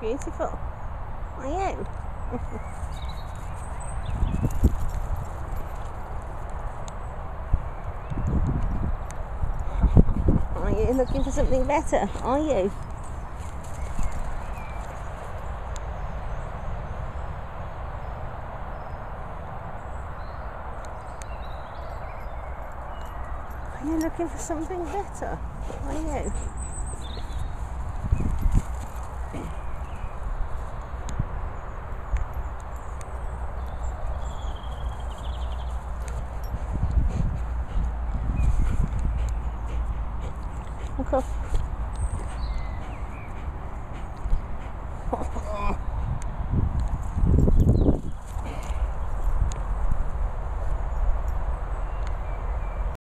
beautiful. Are you? Are you looking for something better? Are you? Are you looking for something better? Are you? Look up.